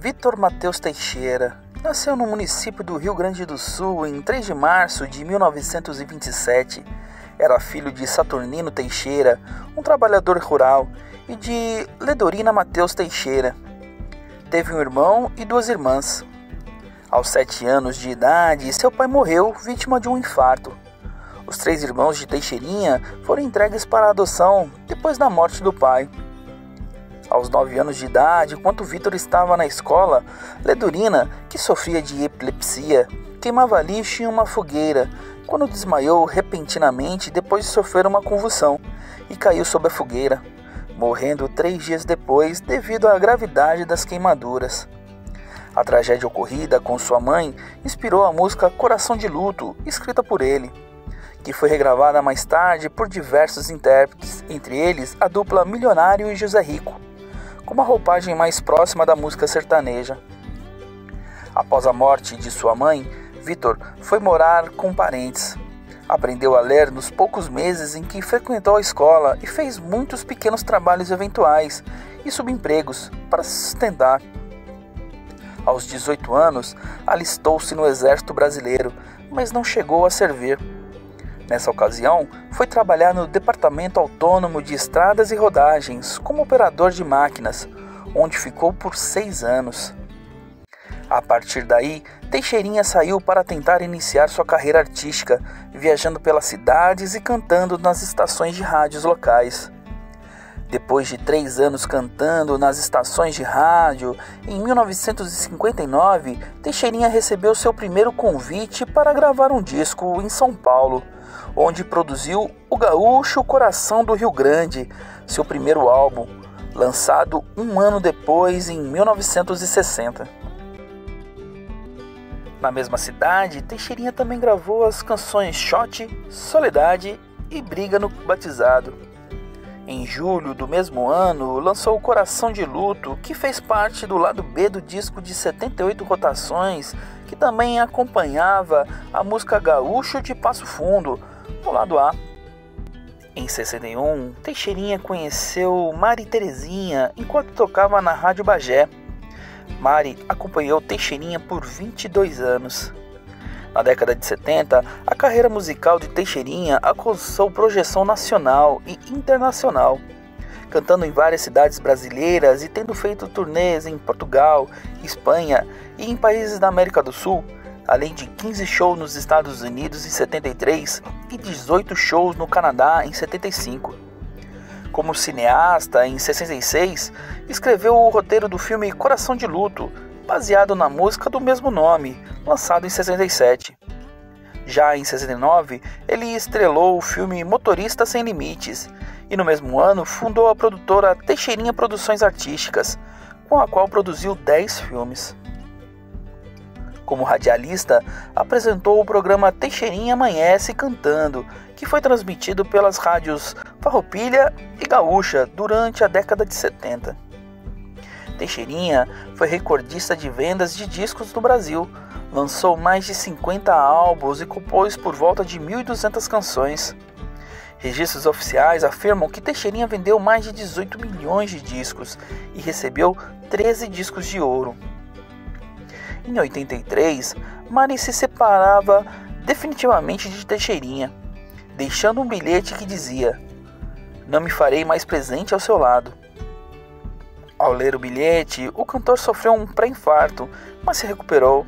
Vitor Matheus Teixeira nasceu no município do Rio Grande do Sul em 3 de março de 1927. Era filho de Saturnino Teixeira, um trabalhador rural, e de Ledorina Matheus Teixeira. Teve um irmão e 2 irmãs. Aos 7 anos de idade, seu pai morreu vítima de um infarto. Os 3 irmãos de Teixeirinha foram entregues para adoção depois da morte do pai. Aos 9 anos de idade, enquanto Vitor estava na escola, Ledorina, que sofria de epilepsia, queimava lixo em uma fogueira, quando desmaiou repentinamente depois de sofrer uma convulsão e caiu sob a fogueira, morrendo 3 dias depois devido à gravidade das queimaduras. A tragédia ocorrida com sua mãe inspirou a música Coração de Luto, escrita por ele, que foi regravada mais tarde por diversos intérpretes, entre eles a dupla Milionário e José Rico, com uma roupagem mais próxima da música sertaneja. Após a morte de sua mãe, Vitor foi morar com parentes. Aprendeu a ler nos poucos meses em que frequentou a escola e fez muitos pequenos trabalhos eventuais e subempregos para se sustentar. Aos 18 anos, alistou-se no Exército Brasileiro, mas não chegou a servir. Nessa ocasião, foi trabalhar no Departamento Autônomo de Estradas e Rodagens como operador de máquinas, onde ficou por 6 anos. A partir daí, Teixeirinha saiu para tentar iniciar sua carreira artística, viajando pelas cidades e cantando nas estações de rádios locais. Depois de 3 anos cantando nas estações de rádio, em 1959, Teixeirinha recebeu seu primeiro convite para gravar um disco em São Paulo, onde produziu O Gaúcho Coração do Rio Grande, seu primeiro álbum, lançado 1 ano depois, em 1960. Na mesma cidade, Teixeirinha também gravou as canções Shot, Soledade e Briga no Batizado. Em julho do mesmo ano, lançou O Coração de Luto, que fez parte do lado B do disco de 78 rotações, que também acompanhava a música Gaúcho de Passo Fundo, no lado A. Em 61, Teixeirinha conheceu Mari Terezinha enquanto tocava na Rádio Bagé. Mari acompanhou Teixeirinha por 22 anos. Na década de 70, a carreira musical de Teixeirinha alcançou projeção nacional e internacional, cantando em várias cidades brasileiras e tendo feito turnês em Portugal, Espanha e em países da América do Sul, além de 15 shows nos Estados Unidos em 73 e 18 shows no Canadá em 75. Como cineasta, em 66, escreveu o roteiro do filme Coração de Luto, baseado na música do mesmo nome, lançado em 67. Já em 69, ele estrelou o filme Motorista Sem Limites e no mesmo ano fundou a produtora Teixeirinha Produções Artísticas, com a qual produziu 10 filmes. Como radialista, apresentou o programa Teixeirinha Amanhece Cantando, que foi transmitido pelas rádios Farroupilha e Gaúcha durante a década de 70. Teixeirinha foi recordista de vendas de discos no Brasil, lançou mais de 50 álbuns e compôs por volta de 1.200 canções. Registros oficiais afirmam que Teixeirinha vendeu mais de 18 milhões de discos e recebeu 13 discos de ouro. Em 83, Mari se separava definitivamente de Teixeirinha, deixando um bilhete que dizia: "Não me farei mais presente ao seu lado". Ao ler o bilhete, o cantor sofreu um pré-infarto, mas se recuperou.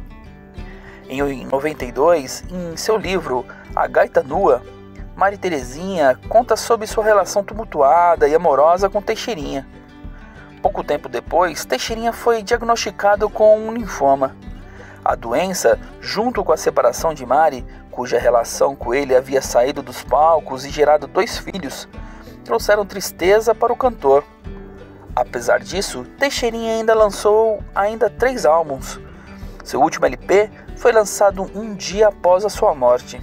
Em 92, em seu livro A Gaita Nua, Mari Terezinha conta sobre sua relação tumultuada e amorosa com Teixeirinha. Pouco tempo depois, Teixeirinha foi diagnosticado com um linfoma. A doença, junto com a separação de Mari, cuja relação com ele havia saído dos palcos e gerado 2 filhos, trouxeram tristeza para o cantor. Apesar disso, Teixeirinha ainda lançou 3 álbuns. Seu último LP foi lançado um dia após a sua morte.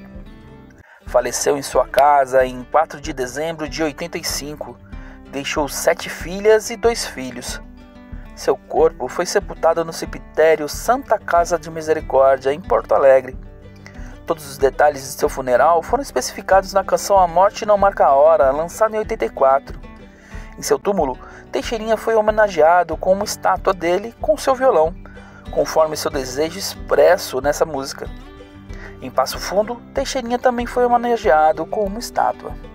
Faleceu em sua casa em 4 de dezembro de 85. Deixou 7 filhas e 2 filhos. Seu corpo foi sepultado no cemitério Santa Casa de Misericórdia, em Porto Alegre. Todos os detalhes de seu funeral foram especificados na canção A Morte Não Marca a Hora, lançada em 84. Em seu túmulo, Teixeirinha foi homenageado com uma estátua dele com seu violão, conforme seu desejo expresso nessa música. Em Passo Fundo, Teixeirinha também foi homenageado com uma estátua.